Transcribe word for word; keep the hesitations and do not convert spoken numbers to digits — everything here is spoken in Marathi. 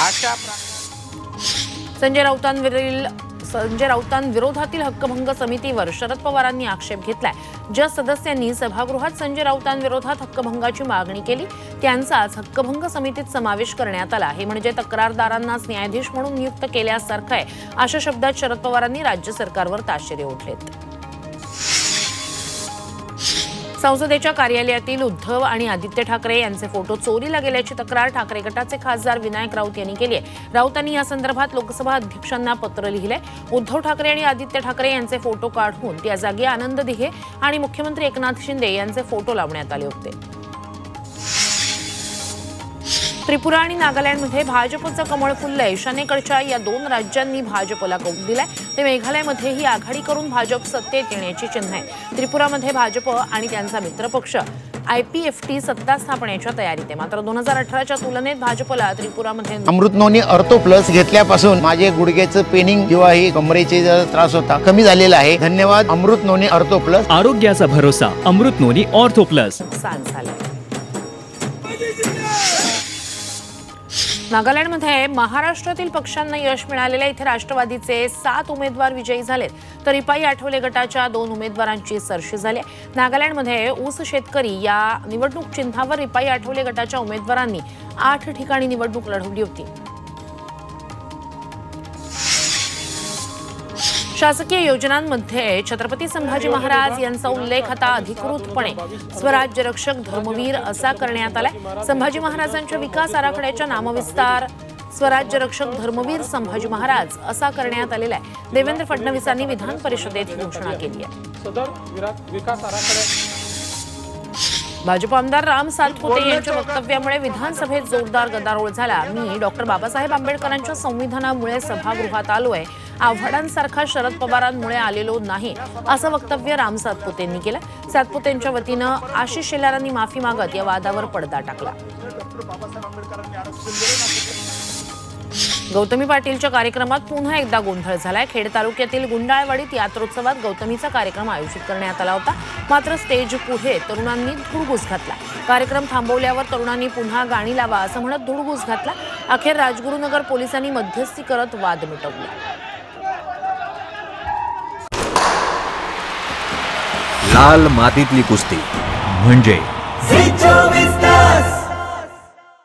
अशा संजय राऊतांवरील संजय राऊतांविरोधातील हक्कभंग समितीवर शरद पवारांनी आक्षेप घेतलाय। ज्या सदस्यांनी सभागृहात संजय राऊतांविरोधात हक्कभंगाची मागणी केली त्यांचाच हक्कभंग समितीत समावेश करण्यात आला। हे म्हणजे तक्रारदारांनाच न्यायाधीश म्हणून नियुक्त केल्यासारखं आहे, अशा शब्दात शरद पवारांनी राज्य सरकारवर ताशेरे ओढलेत। संसदेच्या कार्यालयातील उद्धव आणि आदित्य ठाकरे यांचे फोटो चोरीला गेल्याची तक्रार ठाकरे गटाचे खासदार विनायक राऊत यांनी केली आहे। राऊतांनी या संदर्भात लोकसभा अध्यक्षांना पत्र लिहिलंय। उद्धव ठाकरे आणि आदित्य ठाकरे यांचे फोटो काढून त्या जागी आनंद दिघे आणि मुख्यमंत्री एकनाथ शिंदे यांचे फोटो लावण्यात आले होते। त्रिपुरा आणि नागालँडमध्ये भाजपचं कमळ फुललंय। ईशान्येकडच्या या दोन राज्यांनी भाजपला कौल दिलाय, ते मेघालयमध्येही आघाडी करून भाजप सत्तेत येण्याची चिन्ह आहे। त्रिपुरामध्ये भाजप आणि त्यांचा मित्रपक्ष आयपीएफटी सत्ता स्थापनेच्या तयारीत आहे। मात्र दोन हजार अठराच्या तुलनेत भाजपला त्रिपुरामध्ये अमृत नोनी अर्थो प्लस घेतल्यापासून माझे गुडघ्याचं पेनिंग किंवा ही कमरेचे त्रास होता कमी झालेला आहे। धन्यवाद अमृत नोनी अर्थो प्लस। आरोग्याचा भरोसा अमृत नोनी ऑर्थो प्लस। नुकसान झालंय। नागालँडमध्ये महाराष्ट्रातील पक्षांना यश मिळालेल्या इथे राष्ट्रवादीचे सात उमेदवार विजयी झालेत, तर रिपाई आठवले गटाच्या दोन उमेदवारांची सरशी झाली। नागालँडमध्ये ऊस शेतकरी या निवडणूक चिन्हावर रिपाई आठवले गटाच्या उमेदवारांनी आठ ठिकाणी निवडणूक लढवली होती। शासकीय योजनांमध्ये छत्रपती संभाजी महाराज यांचा उल्लेख आता अधिकृतपणे स्वराज्य रक्षक धर्मवीर असा करण्यात आलाय। संभाजी महाराजांच्या विकास आराखड्याच्या नामविस्तार स्वराज्य रक्षक धर्मवीर संभाजी महाराज असा करण्यात आलेला आहे। देवेंद्र फडणवीसांनी विधान परिषदेत ही घोषणा केली आहे। विकास आराखड्या भाजप आमदार राम सातपुते यांच्या वक्तव्यामुळे विधानसभेत जोरदार गदारोळ झाला। मी डॉक्टर बाबासाहेब आंबेडकरांच्या संविधानामुळे सभागृहात आलोय, आव्हाडांसारखा शरद पवारांमुळे आलेलो नाही, असं वक्तव्य राम सातपुतेंनी केलं। सातपुतेंच्या वतीनं आशिष शेलारांनी माफी मागत या वादावर पडदा टाकला। गौतमी पाटीलच्या कार्यक्रमात पुन्हा एकदा गोंधळ झालाय। खेड तालुक्यातील गुंडाळवाडीत यात्रोत्सवात गौतमीचा कार्यक्रम आयोजित करण्यात आला होता, मात्र स्टेज पुढे तरुणांनी धुडगूस घातला। कार्यक्रम थांबवल्यावर तरुणांनी पुन्हा गाणी लावा असं म्हणत धुडगूस घातला। अखेर राजगुरुनगर पोलिसांनी मध्यस्थी करत वाद मिटवला। लाल मातीतली कुस्ती म्हणजे